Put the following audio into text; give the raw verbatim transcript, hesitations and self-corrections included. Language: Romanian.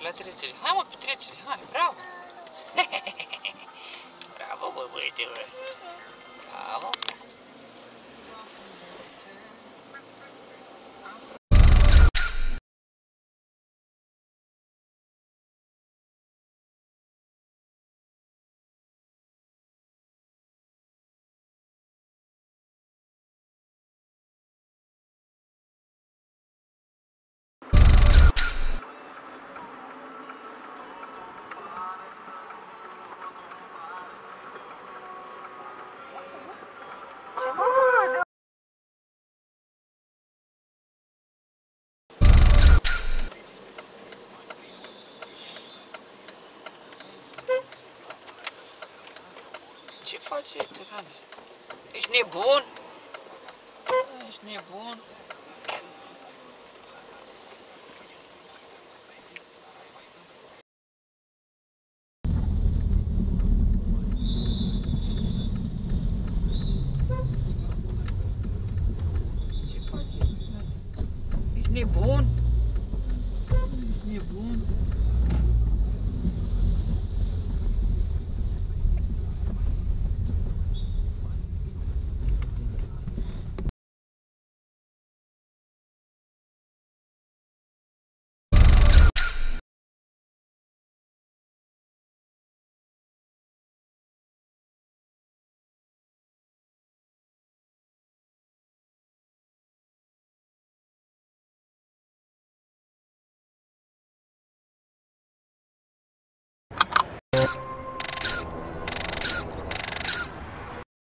la trecere. Hai mă, pe trecere, hai, bravo! Bravo, bă, băiete, bă! Bravo! Ce faci, Tărane? Ești nebun? Ești nebun? Ce faci, Tărane? Ești nebun? Ești nebun?